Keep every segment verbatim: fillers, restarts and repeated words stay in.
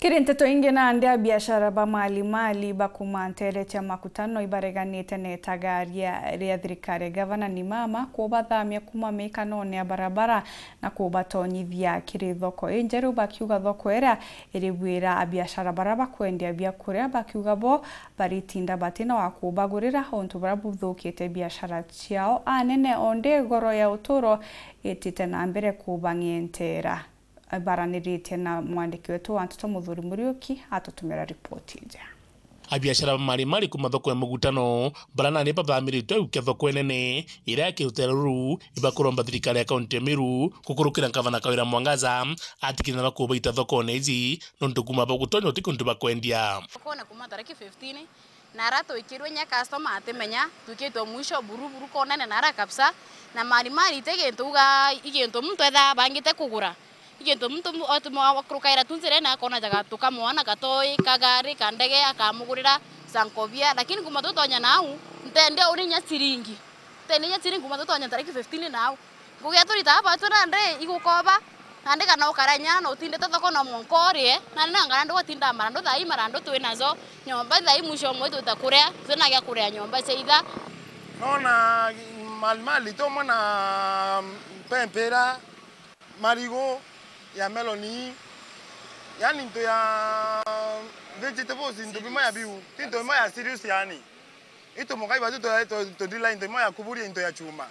Kirinteto ingi na ande biashara ba mali mali bakumantere cha makutano ibareganite ne tagaria ria thirikari gavana ni mama kubathamia kuma mikanone ya barabara na kubatonyithia kiri thoko injeru bakiuga thoko era iribwira biashara baraba kwendia bia kuria bakiuga bo baritinda batina wa kubagurira ontu barabudhukite biashara ciao anene onde goro ya uturo itite na mbere kubangientera baranirite na mwandiki wetu Wantoto Muthuri Muriuki atutumira ripoti ija. Abiashara mali mali kuma thoko ya mugutano barana ne babamiritwe uke thoko enene ira yakirutera ruru ibakuromba thirikari ya kaunti ya Meru kukurukira Gavana Kawira Mwangaza atikina na kubaita thoko nezi nontu kuma bagutonyo tikuntu bakwendia kona kuma tariki fifteen na rato ikirwe nya customer atemenya tukito mwisho buru buru kona na nara kapsa na mali mali tegentuga igento mtu etha bangite kugura igento mtu otuma wakrukaira tunzire na kona jaga tukamwana katoi kagari kandege akamugurira sankobia lakini kuma totonya nau ntende uri nya siringi tende nya siringi kuma totonya tariki fifteen nau ngugia turita hapa tunande igukoba nande kana okaranya no tinde totoko no monkorie na nanga ndo tinda marando thai marando twinazo nyomba thai musho mwe tutakurea tuna gya kurea nyomba seitha nona mal mali to mona pempera marigo ya meloni yani ndo ya vegetables ndo bima ya biu tinto bima ya serious yani ito mokai bazu to to to dila ndo bima ya kuburi ndo ya chuma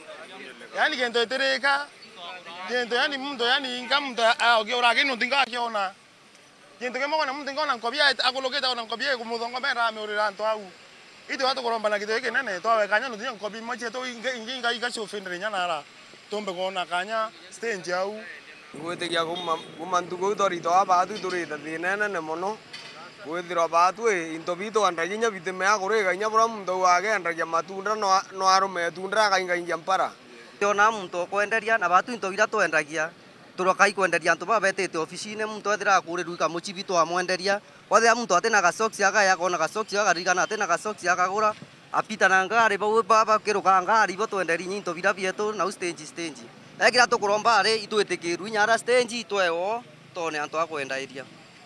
yani gento tereka gento yani mndo yani ngam ndo agiora gino tinga kiona gento kemo na mndo ngona nkobia akoloketa ona nkobia kumudongo mera meurira nto au ito watu koromba na kitu yake nene to awekanya no tinga nkobi moche to ingi inga ikasho fendere nyana tombe kona kanya stage au gwitigia gumantu gau torito abatu turite thinene ne muno gwithira batu into bito andaginya bitime ya kuriga inya bura muntu wage andagia matunda no arume tunda akaingaingia mpara ona muntu kwenderia na batu into ira twendagia turokai kwenderia antu babetete ofisine muntu ethira kuriru ka muchibito amwenderia wathe muntu atena ga socks yaga yakona ga socks yaga rigana atena ga socks yakagura apita na ngari bau baba kiruka ngari bo twenderi nyinto bira bietu na stage stage ekira tukuromba ari itwitikiru nyara stage tweo tone antu akwendairia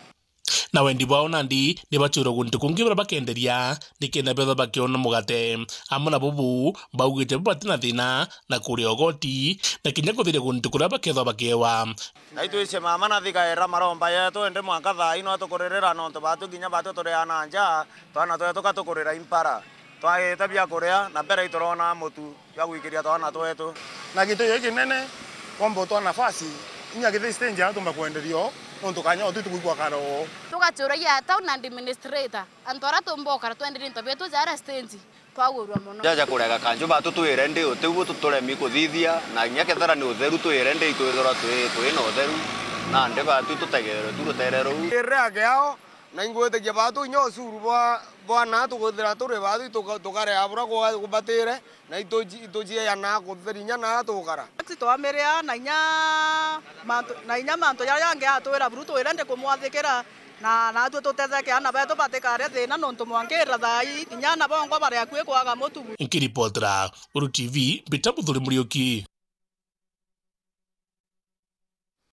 na wendi wao nandi ni bachuro guntu kungira bakenderia nikena betho bakiona mugate amona bubu baugite batina thina na kuri ogoti na kinya kuthire guntu kura baketho bakewa na itwice mama na thika era maromba yetu ende mwaka thai no tukurerera no to batu kinya batu tureana nja twana to tukatukurira impara twae tabia kurea na mbere itorona mutu ya guikiria twana twetu na kitu yake nene kombo to nafasi inya kithe stage ya tumba kwenderio onto kanya otu tukugwa karo tukachura ya town administrator antora tomboka twenderi ntobia tu jara stage twagurwa muno jaja kurega kanjo batu twire ndi uteguo tuturemi kuthithia na nya kethara ni utheru twire ndi twithora twi twi no utheru na ndi batu tutegere turuterero irage yao na ingwete batu nyo suru bwa bwana tuguthira turi batu tukare abura kubatire na itoji itoji ya na kuthirinya na tukara twamerea na nya manto na nya manto ya yange atwira bruto irende kumwathikira na na tu tutetheke ana beto batikare thina nontu mwankira thai nya na bongo bare akue kwaga mutu Inkiripotera Uru T V Bitabu Muthuri Muriuki.